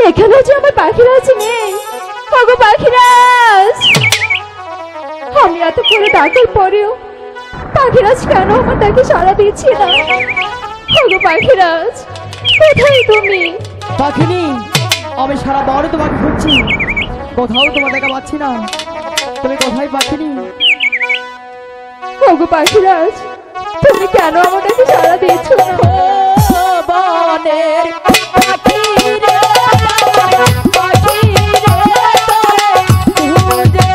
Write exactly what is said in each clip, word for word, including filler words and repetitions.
এখানেও যে আমার পাখিরাজ নেই। ওগো পাখিরাজ, আমি এত করে ডাকার পরেও পাখিরাজ কেন আমার ডাকে সাড়া দিচ্ছে না? ওগো পাখিরাজ, কোথায় তুমি? পাখিনি, আমি সারা বাড়ি তোমাকে খুঁজছি, কোথাও তোমার দেখা পাচ্ছি না। তুমি কোথায় পাখিনি? ওগো পাখিরাজ, তুমি কেন আমার ডাকে সাড়া দিচ্ছ না? বনের পাখি রে, পাখি রে, খুঁজে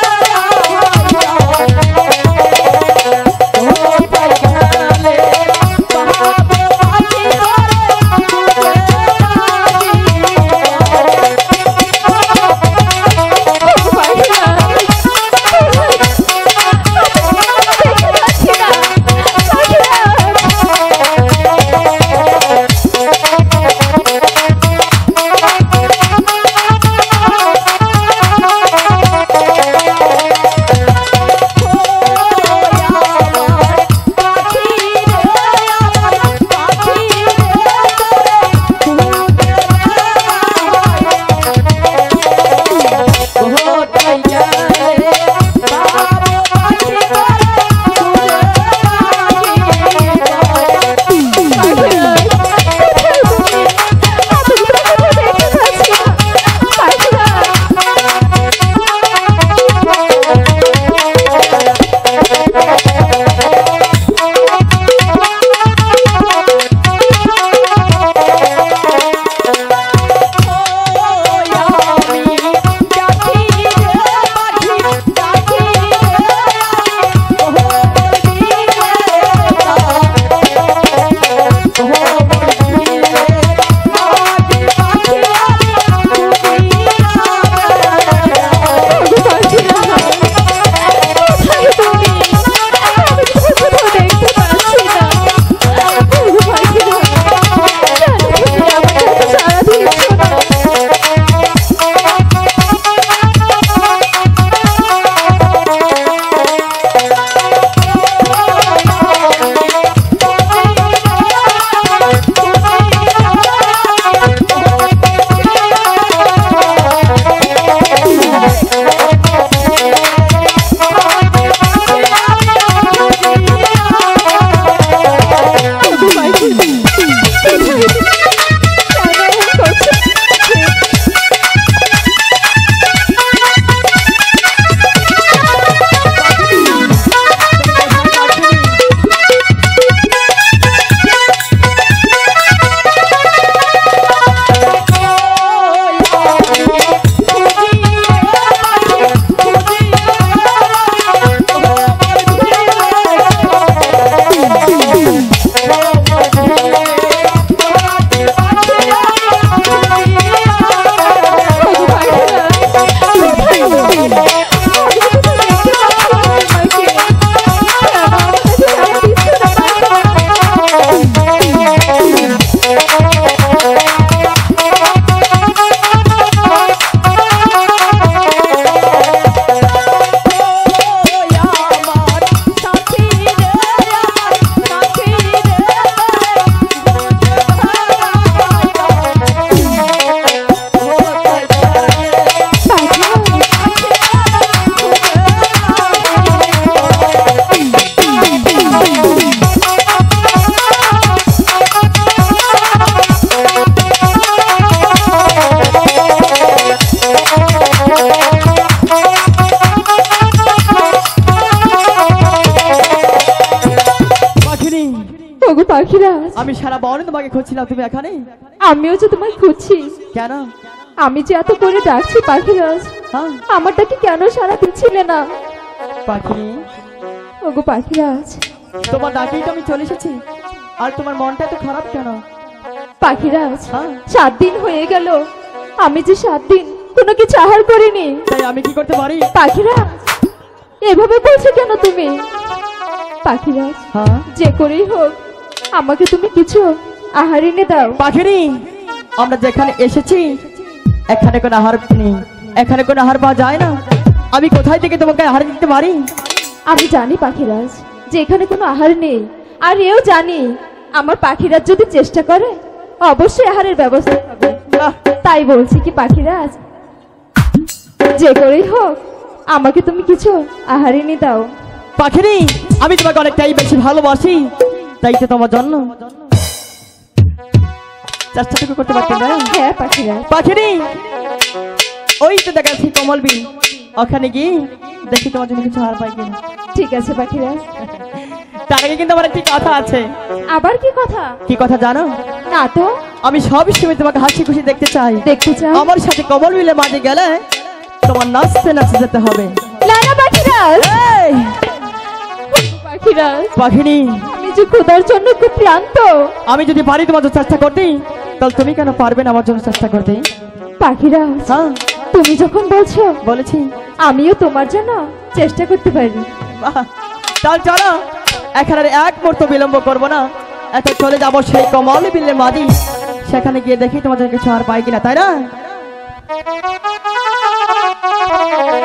আমি সারা বনে তোমাকে খুঁজছিলাম, তুমি এখানে? আমিও যে তোমায় খুঁজছি। কেন? আমি যে এত করে ডাকছি পাখিরাজ, আমার ডাকে কেন সাড়া দিচ্ছিলে না? পাখি, ওগো পাখিরাজ, তোমার ডাকেই তো আমি চলে এসেছি, আর তোমার মনটা এত খারাপ কেন? পাখিরাজ, সাত দিন হয়ে গেল, আমি যে সাত দিন কোনো কিছু আহার করিনি। তাই আমি কি করতে পারি? পাখিরাজ, এভাবে বলছো কেন তুমি? পাখিরাজ, যে করেই হোক আমাকে তুমি কিছু আহার এনে দাও। পাখিনি, আমরা যেখানে এসেছি এখানে কোনো আহার নেই, এখানে কোনো আহার পাওয়া যায় না। আমি কোথায় থেকে তোমাকে আহার দিতে পারি? আমি জানি পাখিরাজ যে এখানে কোনো আহার নেই, আর এও জানি আমার পাখিরাজ যদি চেষ্টা করে অবশ্যই আহারের ব্যবস্থা হবে। তাই বলছি কি পাখিরাজ, যে করেই হোক আমাকে তুমি কিছু আহারিনি দাও। পাখিনি, আমি তোমাকে অনেকটাই বেশি ভালোবাসি, তাই তো তোমার জন্য চেষ্টাটুকু করতে পারতেন না। হ্যাঁ পাখিরাজ। পাখিনি, ওই তো দেখা যাচ্ছে কমল বিল, ওখানে গিয়ে দেখি তোমার জন্য কিছু হার পাই কিনা। ঠিক আছে পাখিরাজ। তার আগে কিন্তু আমার একটি কথা আছে। আবার কি কথা? কি কথা জানো? না তো। আমি সব সময় তোমাকে হাসি খুশি দেখতে চাই। দেখতে চাও? আমার সাথে কমল বিলে মাঝে গেলে তোমার নাচতে নাচতে যেতে হবে। না না পাখিরাজ। এই, পাখিরাজ, পাখিনি, আমি যে খোদার জন্য খুব ক্লান্ত। আমি যদি পারি তোমার জন্য চেষ্টা করতে, তাহলে তুমি কেন পারবে না আমার জন্য চেষ্টা করতে? পাখিরাজ, হ্যাঁ তুমি যখন বলছো বলেছি। আমিও তোমার জন্য চেষ্টা করতে পারি। বাহ, তাহলে চলো, এখন আর এক মুহূর্ত বিলম্ব করবো না, এখন চলে যাবো সেই কমল বিলের মাঝি, সেখানে গিয়ে দেখি তোমার জন্য কিছু আর পাই কিনা, তাই না?